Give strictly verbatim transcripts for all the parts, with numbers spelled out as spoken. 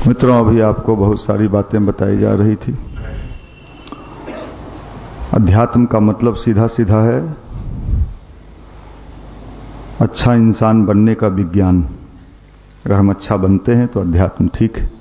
मित्रों, अभी आपको बहुत सारी बातें बताई जा रही थी। अध्यात्म का मतलब सीधा सीधा है अच्छा इंसान बनने का विज्ञान। अगर हम अच्छा बनते हैं तो अध्यात्म ठीक है।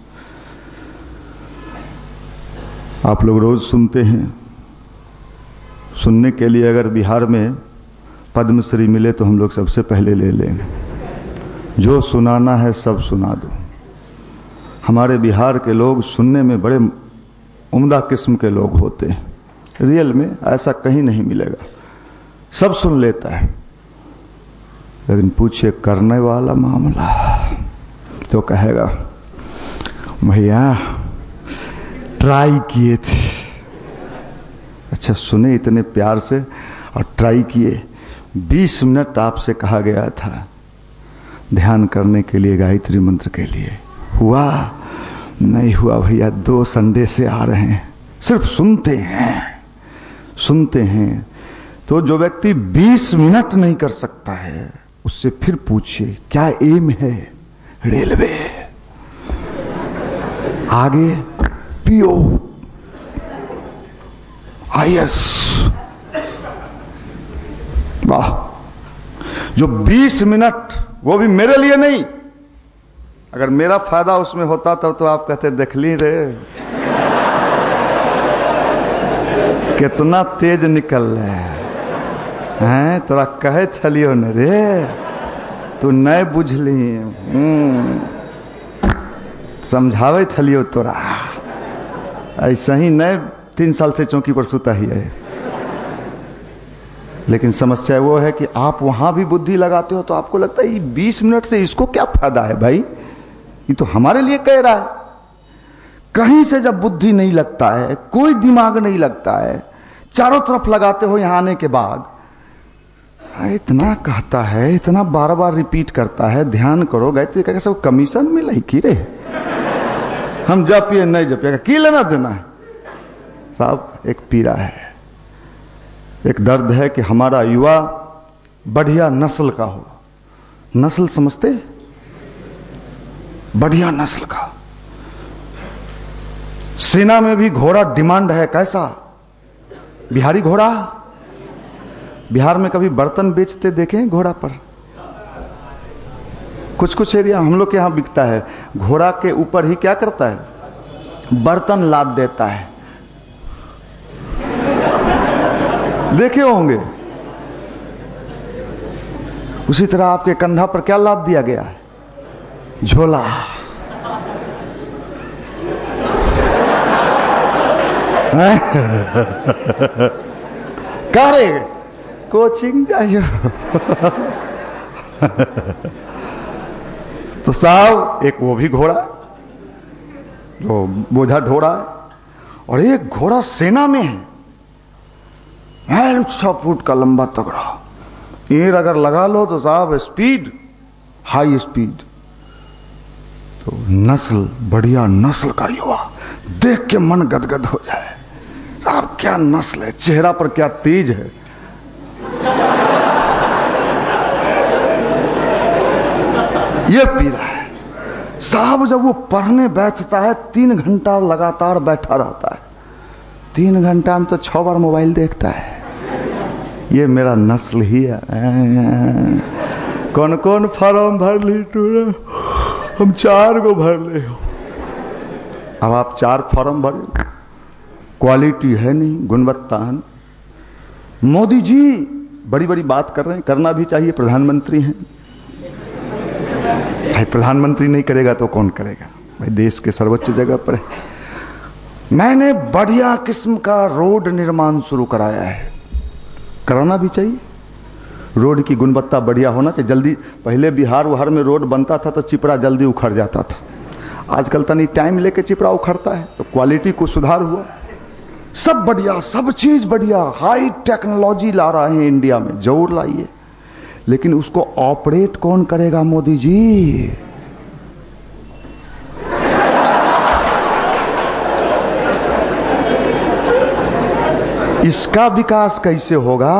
आप लोग रोज सुनते हैं, सुनने के लिए अगर बिहार में पद्मश्री मिले तो हम लोग सबसे पहले ले लेंगे। जो सुनाना है सब सुना दो। हमारे बिहार के लोग सुनने में बड़े उम्दा किस्म के लोग होते हैं। रियल में ऐसा कहीं नहीं मिलेगा, सब सुन लेता है, लेकिन पूछे करने वाला मामला तो कहेगा भैया ट्राई किए थे। अच्छा, सुने इतने प्यार से और ट्राई किए। बीस मिनट आपसे कहा गया था ध्यान करने के लिए, गायत्री मंत्र के लिए, हुआ नहीं हुआ भैया। दो संडे से आ रहे हैं, सिर्फ सुनते हैं सुनते हैं। तो जो व्यक्ति बीस मिनट नहीं कर सकता है उससे फिर पूछिए क्या एम है। रेलवे, आगे पीओ, आईएएस। वाह, जो बीस मिनट, वो भी मेरे लिए नहीं। अगर मेरा फायदा उसमें होता तब तो आप कहते देख ली रे कितना तेज निकल रहा है, तोरा कहे थलियो न रे, तू नहीं बुझली, समझावे थलियो तोरा। ऐसा ही नहीं तीन साल से चौकी पर सुता ही है। लेकिन समस्या वो है कि आप वहां भी बुद्धि लगाते हो तो आपको लगता है ये बीस मिनट से इसको क्या फायदा है भाई, ये तो हमारे लिए कह रहा है। कहीं से जब बुद्धि नहीं लगता है, कोई दिमाग नहीं लगता है, चारों तरफ लगाते हो यहां आने के बाद, इतना कहता है, इतना बार बार रिपीट करता है ध्यान करो गायत्री का, सब कमीशन मिला की रे। हम जपिए नहीं जपिएगा, की लेना देना है साहब। एक पीड़ा है, एक दर्द है कि हमारा युवा बढ़िया नस्ल का हो। नस्ल समझते, बढ़िया नस्ल का। सेना में भी घोड़ा डिमांड है। कैसा? बिहारी घोड़ा। बिहार में कभी बर्तन बेचते देखे घोड़ा पर? कुछ कुछ एरिया हम लोग के यहां बिकता है। घोड़ा के ऊपर ही क्या करता है, बर्तन लाद देता है। देखे होंगे। उसी तरह आपके कंधा पर क्या लाद दिया गया है? झोला। करे कोचिंग जाइए तो साहब एक वो भी घोड़ा जो बोझा ढोड़ा है, और एक घोड़ा सेना में है, छह फुट का लंबा तगड़ा। ईर अगर लगा लो तो साहब स्पीड, हाई स्पीड। तो नस्ल, बढ़िया नस्ल का युवा देख के मन गदगद हो जाए। साहब क्या नस्ल है, चेहरा पर क्या तेज है। ये पीड़ा है साहब। जब वो पढ़ने बैठता है, तीन घंटा लगातार बैठा रहता है। तीन घंटा में तो छह बार मोबाइल देखता है। ये मेरा नस्ल ही है। कौन कौन फॉर्म भर ली तू? हम चार को भर ले। अब आप चार फॉर्म भरे, क्वालिटी है नहीं, गुणवत्ता है। मोदी जी बड़ी बड़ी बात कर रहे हैं, करना भी चाहिए, प्रधानमंत्री हैं भाई। प्रधानमंत्री नहीं करेगा तो कौन करेगा भाई, देश के सर्वोच्च जगह पर है। मैंने बढ़िया किस्म का रोड निर्माण शुरू कराया है, कराना भी चाहिए। रोड की गुणवत्ता बढ़िया होना चाहिए। जल्दी, पहले बिहार वहार में रोड बनता था तो चिपड़ा जल्दी उखड़ जाता था। आजकल तनी टाइम लेके चिपड़ा उखड़ता है, तो क्वालिटी को सुधार हुआ। सब बढ़िया, सब चीज बढ़िया, हाई टेक्नोलॉजी ला रहे हैं इंडिया में, जरूर लाइए। लेकिन उसको ऑपरेट कौन करेगा? मोदी जी। इसका विकास कैसे होगा?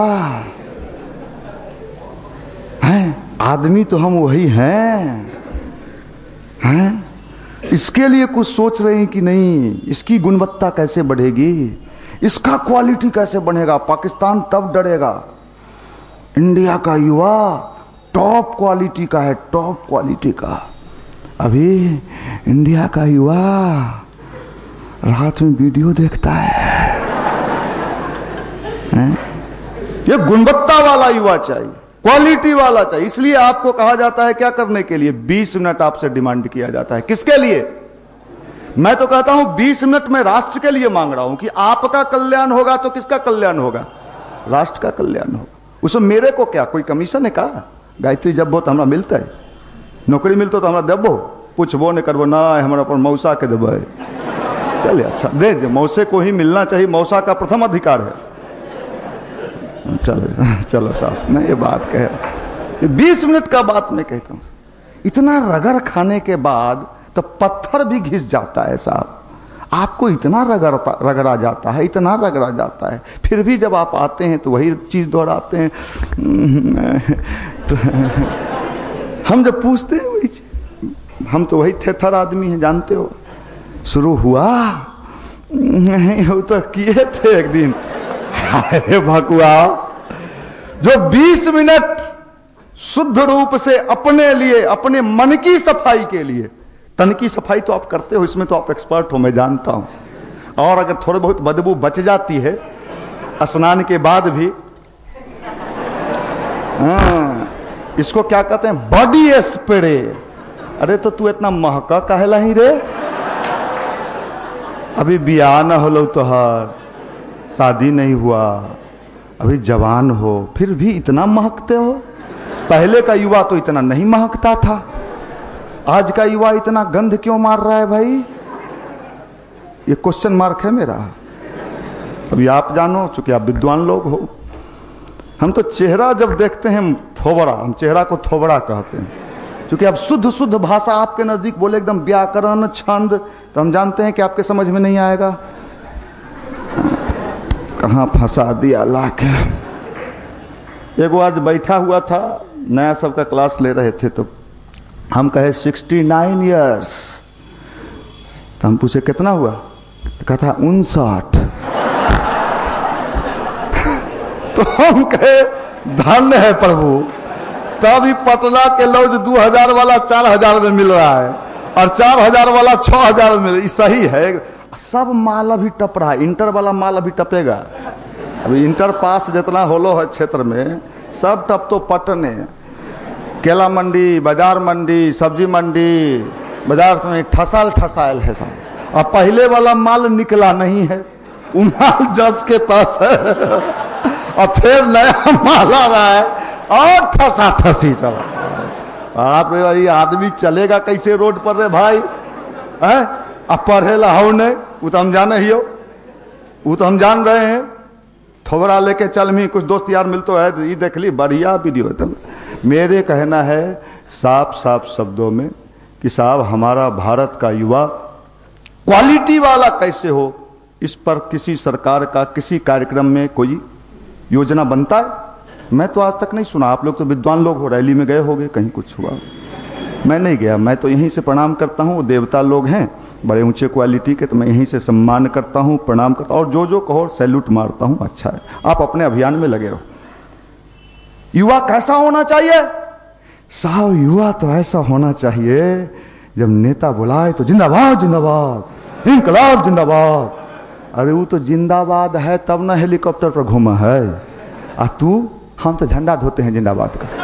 हैं, आदमी तो हम वही हैं हैं इसके लिए कुछ सोच रहे हैं कि नहीं, इसकी गुणवत्ता कैसे बढ़ेगी, इसका क्वालिटी कैसे बढ़ेगा, पाकिस्तान तब डरेगा। इंडिया का युवा टॉप क्वालिटी का है, टॉप क्वालिटी का। अभी इंडिया का युवा रात में वीडियो देखता है, है? ये गुणवत्ता वाला युवा चाहिए, क्वालिटी वाला चाहिए। इसलिए आपको कहा जाता है क्या करने के लिए, बीस मिनट आपसे डिमांड किया जाता है। किसके लिए? मैं तो कहता हूं बीस मिनट में राष्ट्र के लिए मांग रहा हूं कि आपका कल्याण होगा तो किसका कल्याण होगा, राष्ट्र का कल्याण होगा। उसमें मेरे को क्या कोई कमीशन है का? गायत्री जब तो हमरा मिलता है, नौकरी मिलता तो हमरा देबो, पूछबो नहीं करबो ना, हमारा पर मौसा के देबो। चलिए अच्छा दे दे, मौसे को ही मिलना चाहिए, मौसा का प्रथम अधिकार है। चलो चलो साहब, मैं ये बात कह बीस मिनट का बात मैं कहता हूं। इतना रगड़ खाने के बाद तो पत्थर भी घिस जाता है साहब। आपको इतना रगड़ता रगड़ा जाता है, इतना रगड़ा जाता है, फिर भी जब आप आते हैं तो वही चीज दोहराते हैं। तो हम जब पूछते हैं वही चीज, हम तो वही थेथर आदमी हैं, जानते हो। शुरू हुआ नहीं वो तो किए थे एक दिन। अरे भकुआ, जो बीस मिनट शुद्ध रूप से अपने लिए, अपने मन की सफाई के लिए, तन की सफाई तो आप करते हो, इसमें तो आप एक्सपर्ट हो, मैं जानता हूं। और अगर थोड़ी बहुत बदबू बच जाती है स्नान के बाद भी, हाँ, इसको क्या कहते हैं, बॉडी स्प्रे। अरे तो तू इतना महका कहला ही रे, अभी ब्याह न होलो तोहर, शादी नहीं हुआ, अभी जवान हो, फिर भी इतना महकते हो। पहले का युवा तो इतना नहीं महकता था, आज का युवा इतना गंध क्यों मार रहा है भाई? ये क्वेश्चन मार्क है मेरा। अभी आप जानो, चूंकि आप विद्वान लोग हो। हम तो चेहरा जब देखते हैं थोबड़ा, हम चेहरा को थोबड़ा कहते हैं, क्योंकि आप शुद्ध शुद्ध भाषा आपके नजदीक बोले, एकदम व्याकरण छंद, तो हम जानते हैं कि आपके समझ में नहीं आएगा। कहाँ फंसा दिया लाके। एक आज बैठा हुआ था, नया सबका क्लास ले रहे थे, तो हम कहे सिक्सटी नाइन ईयर्स, तो हम पूछे कितना हुआ, तो कहता उनसठ। तो हम कहे धन्य है प्रभु, तभी पटना के लौज दो हजार वाला चार हजार में मिल रहा है, और चार हजार वाला छह हजार में मिल, सही है। सब माल अभी टप रहा है, इंटर वाला माल अभी टपेगा। अभी इंटर पास जितना होलो है क्षेत्र में, सब टप तो पटने, केला मंडी, बाजार मंडी, सब्जी मंडी, बाजार में ठसाल ठसायल है सब। अब पहले वाला माल निकला नहीं है, उमाल जस के तस है, और फिर नया माल आ रहा है और ठसा ठसी चला। आप भाई आदमी चलेगा कैसे रोड पर रे भाई, है? अब पढ़ेला हो नहीं, वो तो हम जाने ही हो, वो तो हम जान रहे हैं। थोड़ा लेके चल में कुछ दोस्त यार मिलते है, ये देख ली बढ़िया वीडियो है। मेरे कहना है साफ साफ शब्दों में कि साहब हमारा भारत का युवा क्वालिटी वाला कैसे हो, इस पर किसी सरकार का किसी कार्यक्रम में कोई योजना बनता है? मैं तो आज तक नहीं सुना। आप लोग तो विद्वान लोग हो, रैली में गए होगे, कहीं कुछ हुआ? मैं नहीं गया। मैं तो यहीं से प्रणाम करता हूँ, देवता लोग हैं बड़े ऊंचे क्वालिटी के, तो मैं यहीं से सम्मान करता हूँ, प्रणाम करता हूँ, और जो जो कहो सैल्यूट मारता हूँ। अच्छा है, आप अपने अभियान में लगे रहो। युवा कैसा होना चाहिए साहब? युवा तो ऐसा होना चाहिए, जब नेता बुलाए तो जिंदाबाद जिंदाबाद, इनकलाब जिंदाबाद। अरे वो तो जिंदाबाद है तब ना हेलीकॉप्टर पर घूमा है, आ तू, हम तो झंडा धोते हैं जिंदाबाद का।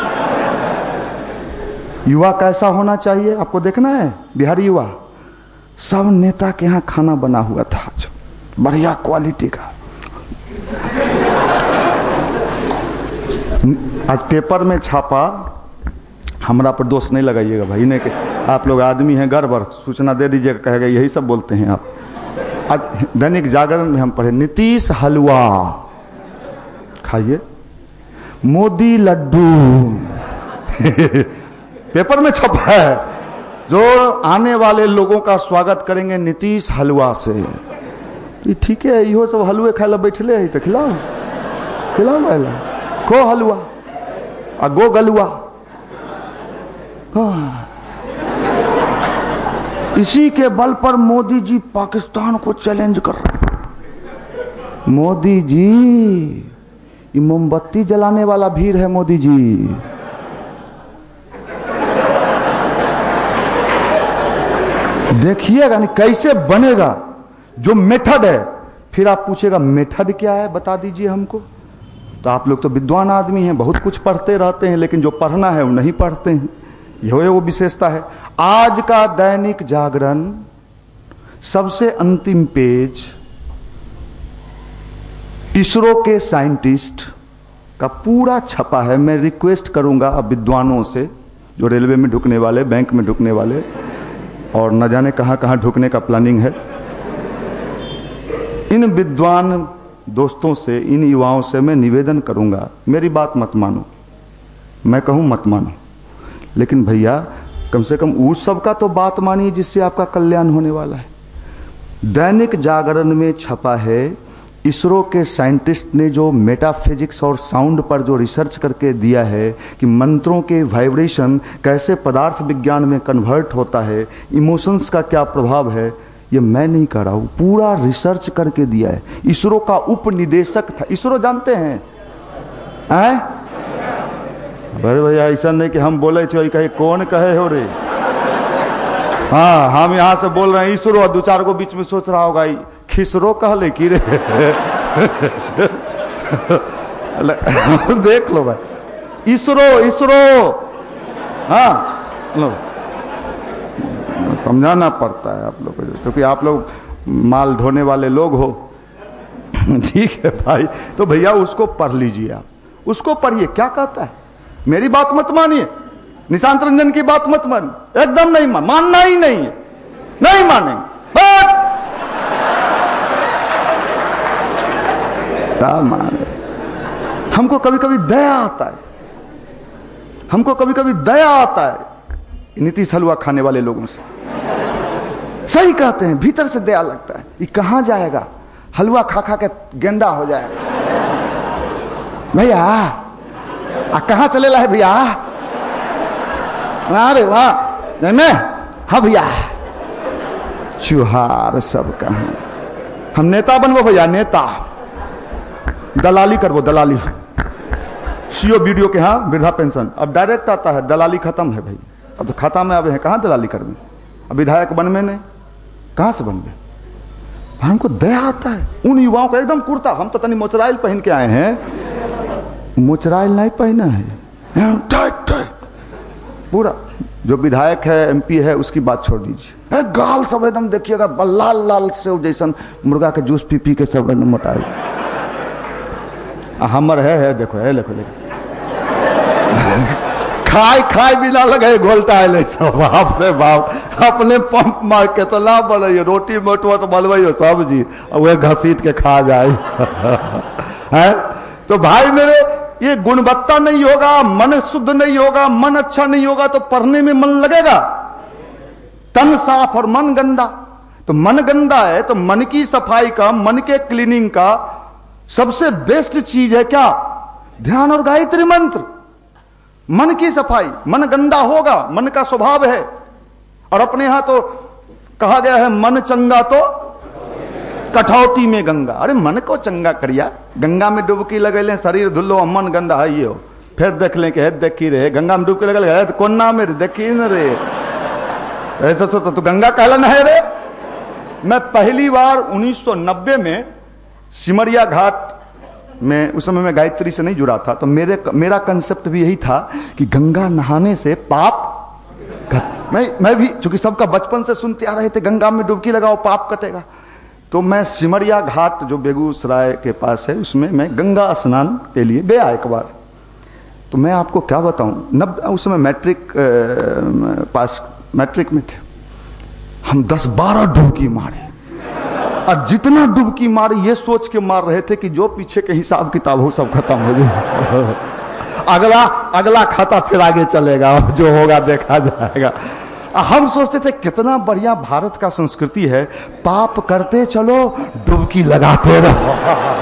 युवा कैसा होना चाहिए आपको देखना है? बिहारी युवा, सब नेता के यहाँ खाना बना हुआ था, बढ़िया क्वालिटी का। आज पेपर में छापा, हमरा पर दोष नहीं लगाइएगा भाई, नहीं कि आप लोग आदमी हैं गड़बड़, सूचना दे दीजिएगा, कहेगा यही सब बोलते हैं आप। आज दैनिक जागरण में हम पढ़े, नीतीश हलवा खाइए, मोदी लड्डू। पेपर में छपा है, जो आने वाले लोगों का स्वागत करेंगे नीतीश हलवा से। तो ठीक है, इहो सब हलवे खाए ला बैठले है, तो खिलाओ खिलाओ वाला खो हलवा आ गो गलुआ। इसी के बल पर मोदी जी पाकिस्तान को चैलेंज कर रहे हैं। मोदी जी, ये मोमबत्ती जलाने वाला भीड़ है मोदी जी। देखिएगा नहीं कैसे बनेगा जो मेथड है। फिर आप पूछेगा मेथड क्या है, बता दीजिए हमको। तो आप लोग तो विद्वान आदमी हैं, बहुत कुछ पढ़ते रहते हैं, लेकिन जो पढ़ना है वो नहीं पढ़ते हैं। यह वो विशेषता है। आज का दैनिक जागरण सबसे अंतिम पेज इसरो के साइंटिस्ट का पूरा छपा है। मैं रिक्वेस्ट करूंगा अब विद्वानों से, जो रेलवे में ढुकने वाले, बैंक में ढुकने वाले और न जाने कहां कहां ढुकने का प्लानिंग है, इन विद्वान दोस्तों से, इन युवाओं से मैं निवेदन करूंगा, मेरी बात मत मानो, मैं कहूं मत मानो, लेकिन भैया कम से कम उस सब का तो बात मानिए जिससे आपका कल्याण होने वाला है। दैनिक जागरण में छपा है, इसरो के साइंटिस्ट ने जो मेटाफिजिक्स और साउंड पर जो रिसर्च करके दिया है कि मंत्रों के वाइब्रेशन कैसे पदार्थ विज्ञान में कन्वर्ट होता है, इमोशंस का क्या प्रभाव है, ये मैं नहीं कर रहा हूं, पूरा रिसर्च करके दिया है। इसरो का उप निदेशक था, इसरो जानते हैं, हैं? अरे भैया ऐसा नहीं कि हम बोले थे कहे कौन कहे हो रे। हाँ, हम यहां से बोल रहे हैं इसरो, दो चार को बीच में सोच रहा होगा खिसरो कहले की रे। देख लो भाई, इसरो इसरो, हाँ लो, समझाना पड़ता है आप लोग को, क्योंकि आप लोग माल ढोने वाले लोग हो। ठीक है भाई, तो भैया उसको पढ़ लीजिए, आप उसको पढ़िए क्या कहता है। मेरी बात मत मानिए, निशांत रंजन की बात मत मान, एकदम नहीं मान, मानना ही नहीं है, नहीं मानेंगे। माने हमको कभी कभी दया आता है, हमको कभी कभी दया आता है नीतीश हलवा खाने वाले लोगों से। सही कहते हैं, भीतर से दया लगता है। ये कहां जाएगा, हलवा खा खा के गेंदा हो जाएगा। भैया आ कहां चलेला है भैया, अरे वाह नहीं, हाँ भैया चुहार सब कहां। हम नेता बनबो भैया, नेता दलाली करबो, दलाली सीओ वीडियो के, हाँ वृद्धा पेंशन अब डायरेक्ट आता है, दलाली खत्म है भाई, अब तो खाता में आवे हैं, कहां दलाली करबे। अब विधायक बनवे नहीं, कहां से बनवे। हमको दया आता है उन युवाओं को, एकदम कुर्ता, हम तो तनी मोचराइल पहन के आए हैं, मोचराइल नहीं पहना है, टाइट टाइट पूरा। जो विधायक है, एमपी है, उसकी बात छोड़ दीजिए, गाल सब एकदम देखिएगा लाल लाल से जैसन मुर्गा के जूस पी पी के सब एकदम मोटाई। हमर है, है देखो, है देखो, देखो। खाए खाए बिना लगे घोलता है सब, बाप रे बाप, अपने पंप मार के तो ना बोले, रोटी मोटवट बनवाइयो सब्जी, वह घसीट के खा जाए। है तो भाई मेरे, ये गुणवत्ता नहीं होगा, मन शुद्ध नहीं होगा, मन अच्छा नहीं होगा तो पढ़ने में मन लगेगा। तन साफ और मन गंदा, तो मन गंदा है तो मन की सफाई का, मन के क्लीनिंग का सबसे बेस्ट चीज है क्या, ध्यान और गायत्री मंत्र। मन की सफाई, मन गंदा होगा, मन का स्वभाव है। और अपने यहां तो कहा गया है मन चंगा तो कठौती में गंगा। अरे मन को चंगा करिया, गंगा में डुबकी लगे ले, शरीर धुल्लो, मन गंदा है ये हो, फिर देख ले के देखी रहे, गंगा में डुबकी लगे है तो कोन्ना में देखी न रे, ऐसा तो तू गंगा कहलन है रे। मैं पहली बार उन्नीस सौ नब्बे में सिमरिया घाट में, उस समय मैं गायत्री से नहीं जुड़ा था, तो मेरे मेरा कंसेप्ट भी यही था कि गंगा नहाने से पाप घट। मैं मैं भी, चूंकि सबका बचपन से सुनते आ रहे थे गंगा में डुबकी लगाओ पाप कटेगा, तो मैं सिमरिया घाट जो बेगूसराय के पास है, उसमें मैं गंगा स्नान के लिए गया एक बार। तो मैं आपको क्या बताऊं, नब उस समय मैट्रिक पास, मैट्रिक में थे हम, दस बारह डुबकी मारे, और जितना डुबकी मारे ये सोच के मार रहे थे कि जो पीछे के हिसाब किताब हो सब खत्म हो जाए। अगला अगला खाता फिर आगे चलेगा, जो होगा देखा जाएगा। हम सोचते थे कितना बढ़िया भारत का संस्कृति है, पाप करते चलो डुबकी लगाते रहो।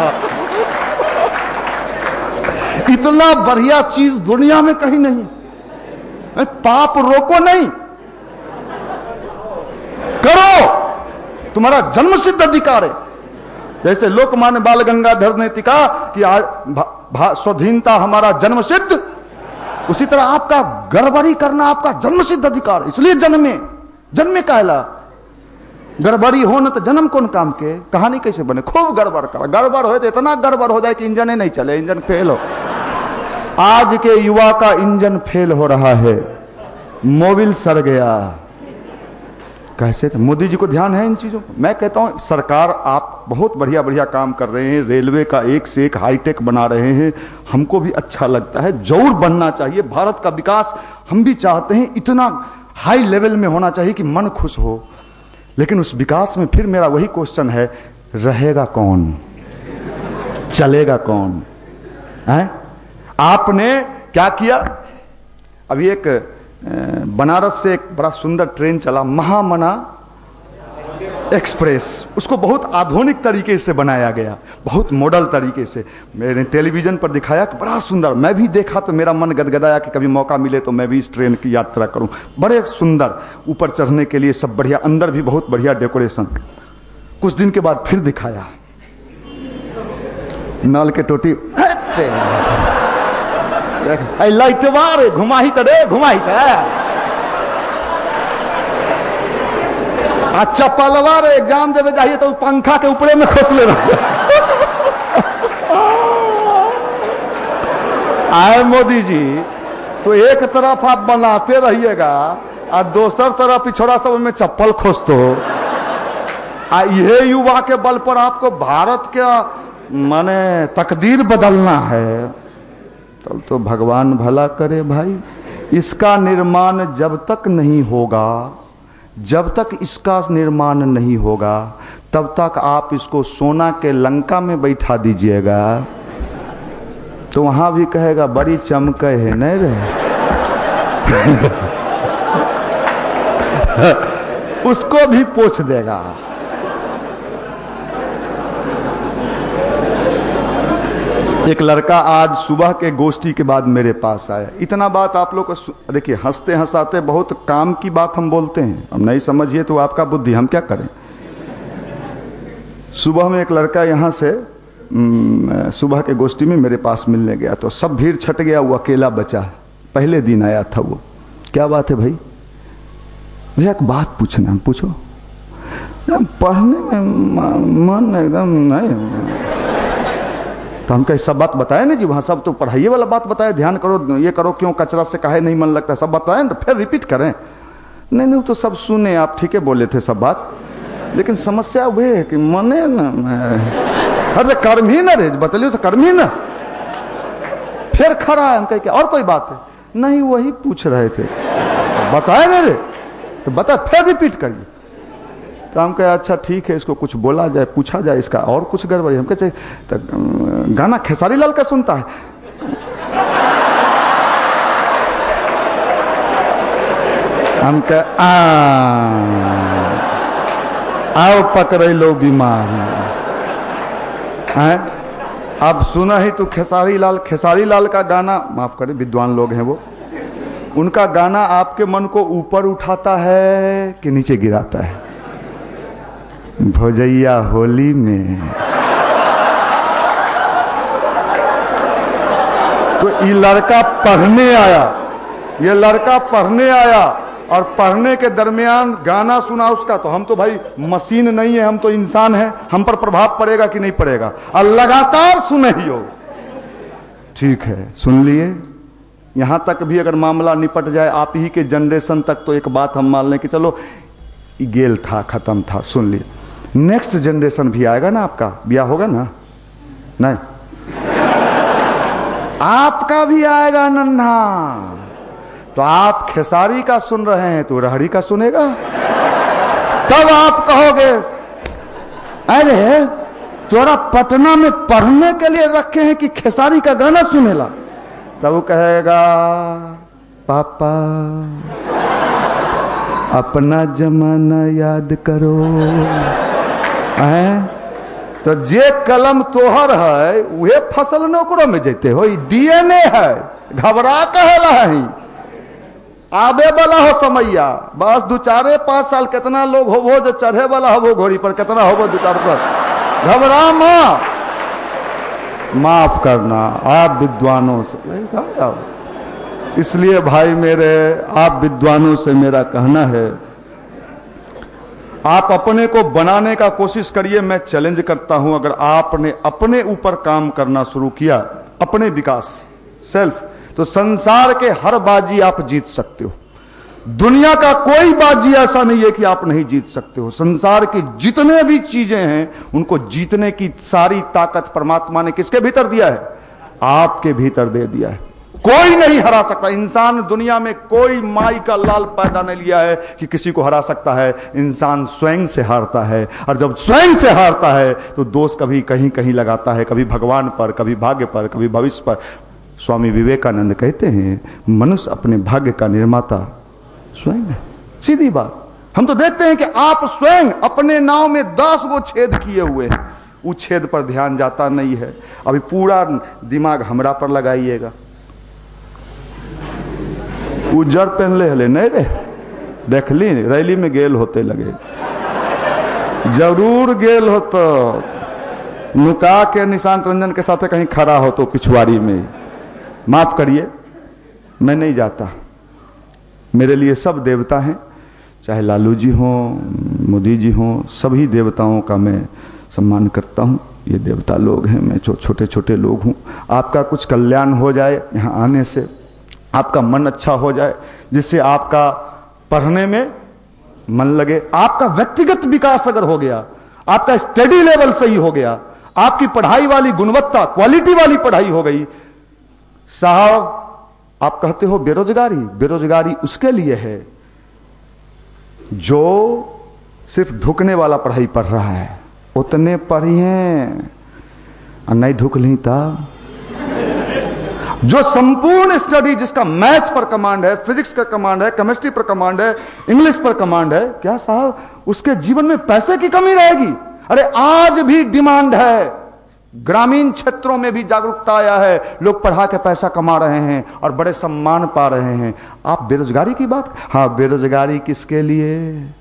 इतना बढ़िया चीज दुनिया में कहीं नहीं। पाप रोको नहीं, करो, तुम्हारा जन्म सिद्ध अधिकार है। जैसे लोकमान्य बाल गंगाधर ने टिका कि स्वाधीनता हमारा जन्म सिद्ध, उसी तरह आपका गड़बड़ी करना आपका जन्म सिद्ध अधिकार, इसलिए जन्मे जन्मे कहला। गड़बड़ी हो न तो जन्म कौन काम के, कहानी कैसे बने, खूब गड़बड़ कर, गड़बड़ हो तो इतना गड़बड़ हो जाए कि इंजन ही नहीं चले, इंजन फेल हो। आज के युवा का इंजन फेल हो रहा है, मोबिल सड़ गया। कैसे? मोदी जी को ध्यान है इन चीजों को। मैं कहता हूं सरकार आप बहुत बढ़िया बढ़िया काम कर रहे हैं, रेलवे का एक से एक हाईटेक बना रहे हैं, हमको भी अच्छा लगता है, जरूर बनना चाहिए। भारत का विकास हम भी चाहते हैं, इतना हाई लेवल में होना चाहिए कि मन खुश हो। लेकिन उस विकास में फिर मेरा वही क्वेश्चन है, रहेगा कौन, चलेगा कौन है? आपने क्या किया? अभी एक बनारस से एक बड़ा सुंदर ट्रेन चला, महामना एक्सप्रेस। उसको बहुत आधुनिक तरीके से बनाया गया, बहुत मॉडल तरीके से। मैंने टेलीविजन पर दिखाया कि बड़ा सुंदर, मैं भी देखा तो मेरा मन गदगदाया कि कभी मौका मिले तो मैं भी इस ट्रेन की यात्रा करूं। बड़े सुंदर, ऊपर चढ़ने के लिए सब बढ़िया, अंदर भी बहुत बढ़िया डेकोरेशन। कुछ दिन के बाद फिर दिखाया, नल के टोटी लाइटवा रे घुमाही तो रे घुमाही तो अच्छा पलवा रे एग्जाम देवे जाइए तो पंखा के ऊपरे में खोसले रहे। आए मोदी जी, तो एक तरफ आप बनाते रहिएगा और दूसर तरफ पिछड़ा सब में चप्पल खोस दो। ये युवा के बल पर आपको भारत का माने तकदीर बदलना है, तब तो भगवान भला करे भाई। इसका निर्माण जब तक नहीं होगा, जब तक इसका निर्माण नहीं होगा तब तक आप इसको सोना के लंका में बैठा दीजिएगा तो वहां भी कहेगा बड़ी चमके है नहीं रे। उसको भी पोछ देगा। एक लड़का आज सुबह के गोष्ठी के बाद मेरे पास आया। इतना बात आप लोग को देखिए, हंसते हंसाते बहुत काम की बात हम बोलते हैं, अब नहीं समझिए तो आपका बुद्धि, हम क्या करें। सुबह में एक लड़का यहाँ से सुबह के गोष्ठी में मेरे पास मिलने गया तो सब भीड़ छट गया, वो अकेला बचा। पहले दिन आया था वो। क्या बात है भाई? भैया एक बात पूछना। पूछो। पढ़ने में मन एकदम नहीं। तो हम कहीं सब बात बताए ना जी, वहां सब तो पढ़ाई वाला बात बताए, ध्यान करो, ये करो, क्यों कचरा से काहे नहीं मन लगता, सब बताए ना, फिर रिपीट करें। नहीं नहीं तो सब सुने, आप ठीक है बोले थे सब बात, लेकिन समस्या वो है कि मने न, अरे कर्म ही ना रे, बतलियो तो कर्म ही ना। फिर खड़ा है, हम कहे और कोई बात है? नहीं वही पूछ रहे थे, बताए ना रे, तो बता, फिर रिपीट करिए। तो हम कहे अच्छा ठीक है, इसको कुछ बोला जाए, पूछा जाए, इसका और कुछ गड़बड़ी। हम कहे तो गाना खेसारी लाल का सुनता है? हम कहे आओ पकड़े लो बीमार हैं। अब सुना ही तो खेसारी लाल, खेसारी लाल का गाना, माफ करें विद्वान लोग हैं वो, उनका गाना आपके मन को ऊपर उठाता है कि नीचे गिराता है? भोजैया होली में। तो ये लड़का पढ़ने आया, ये लड़का पढ़ने आया और पढ़ने के दरमियान गाना सुना उसका। तो हम तो भाई मशीन नहीं है, हम तो इंसान हैं, हम पर प्रभाव पड़ेगा कि नहीं पड़ेगा? और लगातार सुने ही हो। ठीक है, सुन लिए। यहां तक भी अगर मामला निपट जाए आप ही के जनरेशन तक, तो एक बात हम मान लें कि चलो गेल था, खत्म था, सुन लिए। नेक्स्ट जनरेशन भी आएगा ना, आपका ब्याह होगा ना, नहीं आपका भी आएगा नन्हा, तो आप खेसारी का सुन रहे हैं तो रहड़ी का सुनेगा। तब आप कहोगे अरे तोरा पटना में पढ़ने के लिए रखे हैं कि खेसारी का गाना सुनेला? तब वो कहेगा पापा अपना जमाना याद करो। है तो जे कलम तोहर है वह फसल नौकरों में जेते हो, डीएनए है, घबरा कहला है। आबे वाला हो समैया, बस दो चारे पांच साल कितना लोग हो वो जो चढ़े वाला हो वो घोड़ी पर, कितना हो वो दो चार पर, घबरा मां, माफ करना आप विद्वानों से। कहा जाओ। इसलिए भाई मेरे, आप विद्वानों से मेरा कहना है, आप अपने को बनाने का कोशिश करिए। मैं चैलेंज करता हूं, अगर आपने अपने ऊपर काम करना शुरू किया, अपने विकास, सेल्फ, तो संसार के हर बाजी आप जीत सकते हो। दुनिया का कोई बाजी ऐसा नहीं है कि आप नहीं जीत सकते हो। संसार की जितने भी चीजें हैं उनको जीतने की सारी ताकत परमात्मा ने किसके भीतर दिया है? आपके भीतर दे दिया है। कोई नहीं हरा सकता। इंसान दुनिया में कोई माई का लाल पैदा नहीं लिया है कि किसी को हरा सकता है। इंसान स्वयं से हारता है, और जब स्वयं से हारता है तो दोष कभी कहीं कहीं लगाता है, कभी भगवान पर, कभी भाग्य पर, कभी भविष्य पर। स्वामी विवेकानंद कहते हैं, मनुष्य अपने भाग्य का निर्माता स्वयं है। सीधी बात। हम तो देखते हैं कि आप स्वयं अपने नाव में दस गो छेद किए हुए हैं, उस छेद पर ध्यान जाता नहीं है। अभी पूरा दिमाग हमरा पर लगाइएगा। उज्जर पहन ले हले नहीं रे, देख ली रैली में गेल होते लगे, जरूर गेल हो तो नुका के निशांत रंजन के साथ कहीं खड़ा हो तो पिछवाड़ी में। माफ करिए, मैं नहीं जाता। मेरे लिए सब देवता हैं, चाहे लालू जी हों, मोदी जी हों, सभी देवताओं का मैं सम्मान करता हूं। ये देवता लोग हैं, मैं छोटे छोटे लोग हूं। आपका कुछ कल्याण हो जाए यहां आने से, आपका मन अच्छा हो जाए, जिससे आपका पढ़ने में मन लगे, आपका व्यक्तिगत विकास अगर हो गया, आपका स्टडी लेवल सही हो गया, आपकी पढ़ाई वाली गुणवत्ता, क्वालिटी वाली पढ़ाई हो गई। साहब, आप कहते हो बेरोजगारी, बेरोजगारी उसके लिए है जो सिर्फ ढुकने वाला पढ़ाई पढ़ रहा है। उतने पढ़िए और नहीं ढुक ली तब। जो संपूर्ण स्टडी, जिसका मैथ पर कमांड है, फिजिक्स का कमांड है, केमिस्ट्री पर कमांड है, इंग्लिश पर कमांड है, क्या साहब उसके जीवन में पैसे की कमी रहेगी? अरे आज भी डिमांड है, ग्रामीण क्षेत्रों में भी जागरूकता आया है, लोग पढ़ा के पैसा कमा रहे हैं और बड़े सम्मान पा रहे हैं। आप बेरोजगारी की बात, हाँ बेरोजगारी किसके लिए?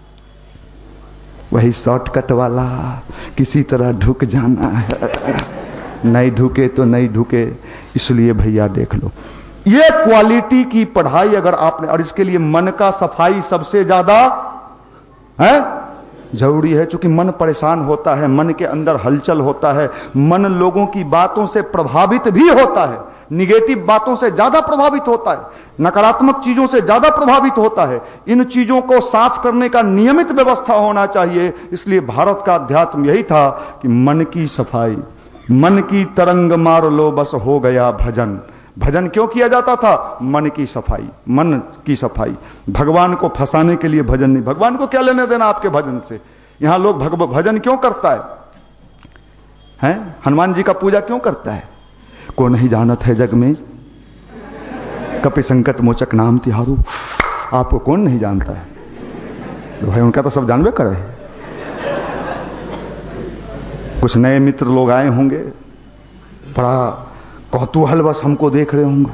वही शॉर्टकट वाला, किसी तरह ढुक जाना है, नहीं ढुके तो नहीं ढुके। इसलिए भैया देख लो, ये क्वालिटी की पढ़ाई अगर आपने, और इसके लिए मन का सफाई सबसे ज्यादा है जरूरी है, क्योंकि मन परेशान होता है, मन के अंदर हलचल होता है, मन लोगों की बातों से प्रभावित भी होता है, निगेटिव बातों से ज्यादा प्रभावित होता है, नकारात्मक चीजों से ज्यादा प्रभावित होता है। इन चीजों को साफ करने का नियमित व्यवस्था होना चाहिए। इसलिए भारत का अध्यात्म यही था कि मन की सफाई, मन की तरंग मार लो बस हो गया भजन। भजन क्यों किया जाता था? मन की सफाई, मन की सफाई। भगवान को फंसाने के लिए भजन नहीं। भगवान को क्या लेने देना आपके भजन से? यहां लोग भजन क्यों करता है? हैं? हनुमान जी का पूजा क्यों करता है? को नहीं जानत है जग में कपि संकट मोचक नाम तिहारू। आपको कौन नहीं जानता है? तो भाई उनका तो सब जानबे करे। कुछ नए मित्र लोग आए होंगे, बड़ा कौतूहल बस हमको देख रहे होंगे।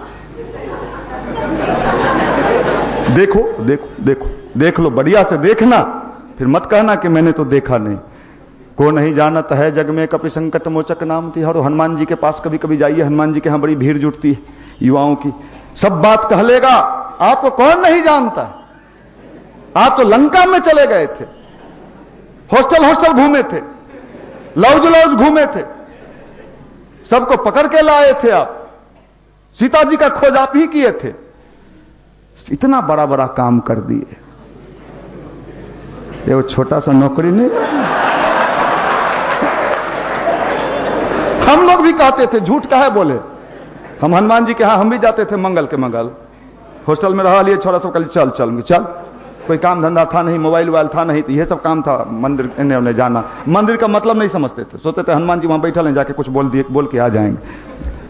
देखो देखो देखो देख लो, बढ़िया से देखना, फिर मत कहना कि मैंने तो देखा नहीं। को नहीं जानत है जग में कपि संकट मोचक नाम तिहारो। हनुमान जी के पास कभी कभी जाइए, हनुमान जी के यहाँ बड़ी भीड़ जुटती है युवाओं की, सब बात कह लेगा। आपको कौन नहीं जानता है? आप तो लंका में चले गए थे, हॉस्टल हॉस्टल घूमे थे, लौज लौज घूमे थे, सबको पकड़ के लाए थे आप, सीता जी का खोज आप ही किए थे, इतना बड़ा बड़ा काम कर दिए। ये वो छोटा सा नौकरी नहीं। हम लोग भी कहते थे, झूठ काहे बोले। हम हनुमान जी के यहाँ हम भी जाते थे मंगल के मंगल, हॉस्टल में रहा लिए छोरा सब कल चल चल चल, कोई काम धंधा था नहीं, मोबाइल वोबाइल था नहीं, तो ये सब काम था, मंदिर इन्हें उन्हें जाना। मंदिर का मतलब नहीं समझते थे, सोचते थे हनुमान जी वहां बैठा लें, जाके कुछ बोल दिए, बोल के आ जाएंगे।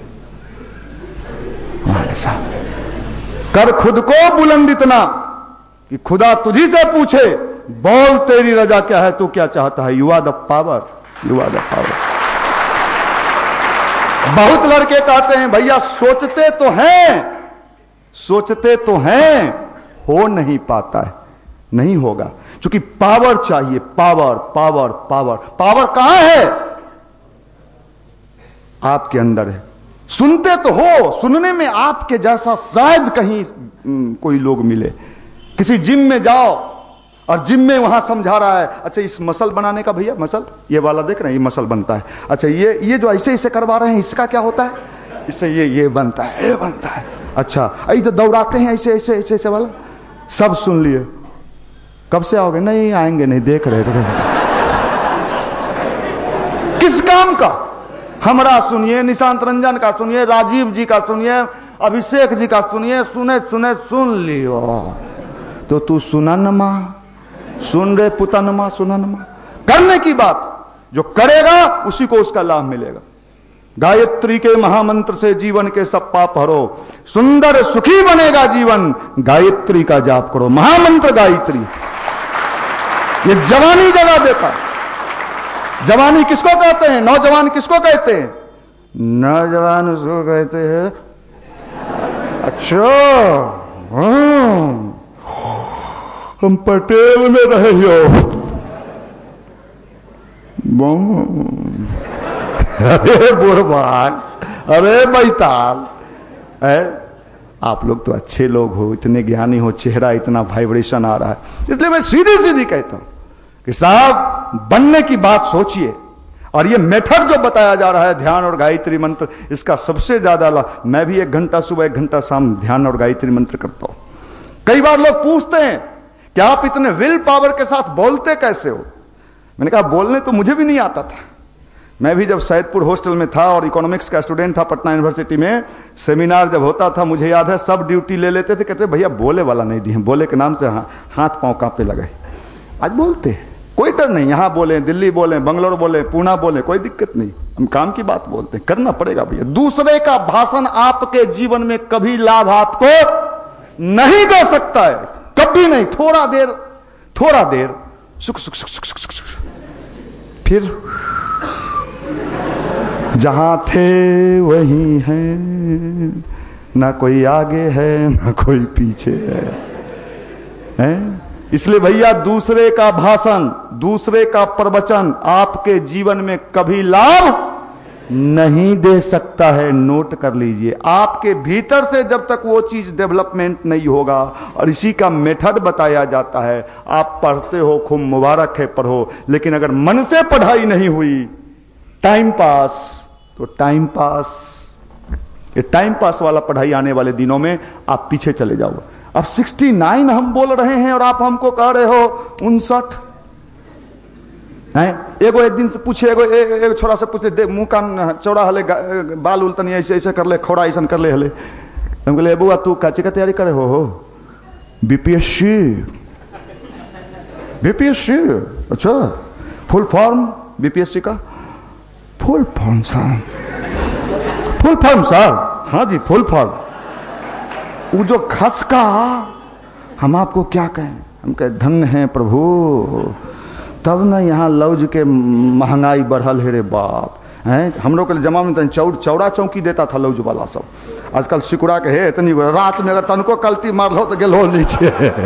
कर खुद को बुलंद इतना कि खुदा तुझी से पूछे, बोल तेरी रजा क्या है, तू क्या चाहता है। You are the power, you are the power. बहुत लड़के कहते हैं भैया सोचते तो हैं सोचते तो हैं, हो नहीं पाता है, नहीं होगा, क्योंकि पावर चाहिए, पावर पावर पावर। पावर कहां है? आपके अंदर है। सुनते तो हो, सुनने में आपके जैसा शायद कहीं कोई लोग मिले। किसी जिम में जाओ और जिम में वहां समझा रहा है, अच्छा इस मसल बनाने का भैया, मसल ये वाला देख रहे हैं, ये मसल बनता है, अच्छा ये ये जो ऐसे ऐसे करवा रहे हैं इसका क्या होता है, इससे ये ये बनता है, ये बनता है, अच्छा ऐसे तो दौड़ाते हैं ऐसे ऐसे ऐसे ऐसे वाला, सब सुन लिए। कब से आओगे? नहीं आएंगे, नहीं देख रहे थे। किस काम का? हमारा सुनिए, निशांत रंजन का सुनिए, राजीव जी का सुनिए, अभिषेक जी का सुनिए, सुने सुने सुन लियो। तो तू सुननमा, सुन रे पुतनमा, सुननमा। करने की बात, जो करेगा उसी को उसका लाभ मिलेगा। गायत्री के महामंत्र से जीवन के सब पाप हरो, सुंदर सुखी बनेगा जीवन। गायत्री का जाप करो, महामंत्र गायत्री। ये जवानी जगा देता है। जवानी किसको कहते हैं? नौजवान किसको कहते हैं? नौजवान उसको कहते हैं। अच्छा हम पटेल में रहे हो। अरे बुढ़बान, अरे बैताल, आप लोग तो अच्छे लोग हो, इतने ज्ञानी हो, चेहरा इतना वाइब्रेशन आ रहा है, इसलिए मैं सीधी सीधी कहता हूं कि साहब बनने की बात सोचिए। और ये मेथड जो बताया जा रहा है, ध्यान और गायत्री मंत्र, इसका सबसे ज्यादा लाभ। मैं भी एक घंटा सुबह एक घंटा शाम ध्यान और गायत्री मंत्र करता हूं। कई बार लोग पूछते हैं कि आप इतने विल पावर के साथ बोलते कैसे हो? मैंने कहा बोलने तो मुझे भी नहीं आता था। मैं भी जब सैदपुर हॉस्टल में था और इकोनॉमिक्स का स्टूडेंट था पटना यूनिवर्सिटी में, सेमिनार जब होता था, मुझे याद है सब ड्यूटी ले लेते थे, कहते भैया बोले वाला नहीं दिए, बोले के नाम से हाथ पांव कांपने लगे। आज बोलते, कोई डर नहीं। यहां बोले, दिल्ली बोले, बंगलोर बोले, पूना बोले, कोई दिक्कत नहीं। हम काम की बात बोलते हैं, करना पड़ेगा भैया। दूसरे का भाषण आपके जीवन में कभी लाभ आपको नहीं दे सकता है, कभी नहीं। थोड़ा देर, थोड़ा देर सुख सुख सुख सुख सुख सुख, फिर जहां थे वही हैं, ना कोई आगे है ना कोई पीछे है, हैं? इसलिए भैया दूसरे का भाषण, दूसरे का प्रवचन आपके जीवन में कभी लाभ नहीं दे सकता है। नोट कर लीजिए। आपके भीतर से जब तक वो चीज डेवलपमेंट नहीं होगा, और इसी का मेथड बताया जाता है। आप पढ़ते हो, खूब मुबारक है, पढ़ो, लेकिन अगर मन से पढ़ाई नहीं हुई, टाइम पास, तो टाइम पास, ये टाइम पास वाला पढ़ाई आने वाले दिनों में आप पीछे चले जाओगे। अब सिक्सटी नाइन हम बोल रहे हैं और आप हमको कह रहे हो उनसठ। एगो एक दिन से पूछे, एगो एगो छोरा से पूछे, दे मुंह कान चौड़ा हले, बाल उल तनी ऐसे ऐसे कर ले, खोड़ा ऐसा कर ले हले। हम कहले बुआ तू काची का तैयारी करे हो? हो बीपीएससी। बीपीएससी, अच्छा फुल फॉर्म बीपीएससी का? Full form sir, full form sir, हाँ जी फुल फॉर्म। वो जो खसका, हम आपको क्या कहें? हम कहे धन्य है प्रभु, तब ना यहाँ लौज के महंगाई बढ़ल है रे बाप। हैं हम लोग के जमा में चौड़ चौड़ा चौकी देता था लौज वाला सब। आजकल सिकुड़ा के है इतनी, रात में अगर तनको कल्ती मार लो तो गेलो नीचे।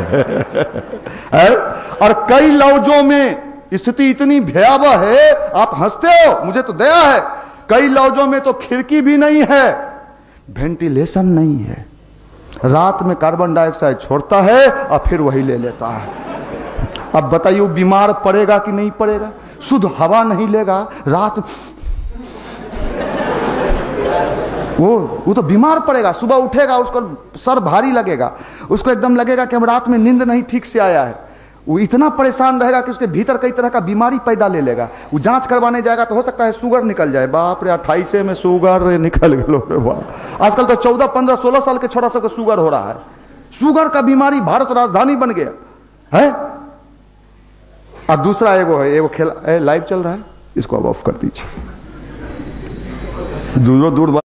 और कई लौजों में स्थिति इतनी भयावह है, आप हंसते हो, मुझे तो दया है। कई लौजों में तो खिड़की भी नहीं है, वेंटिलेशन नहीं है, रात में कार्बन डाइऑक्साइड छोड़ता है और फिर वही ले लेता है। अब बताइए बीमार पड़ेगा कि नहीं पड़ेगा? शुद्ध हवा नहीं लेगा, रात वो वो तो बीमार पड़ेगा। सुबह उठेगा, उसको सर भारी लगेगा, उसको एकदम लगेगा कि हम रात में नींद नहीं ठीक से आया है। वो इतना परेशान रहेगा कि उसके भीतर कई तरह का बीमारी पैदा ले लेगा। वो जांच करवाने जाएगा तो हो सकता है शुगर निकल जाए। बाप रे, अट्ठाईसे में शुगर निकल गया। आजकल तो चौदह पंद्रह सोलह साल के छोरा सबको शुगर हो रहा है। शुगर का बीमारी भारत राजधानी बन गया है। और दूसरा एगो है, एगो खेल लाइव चल रहा है, इसको अब ऑफ कर दीजिए। दूर दूर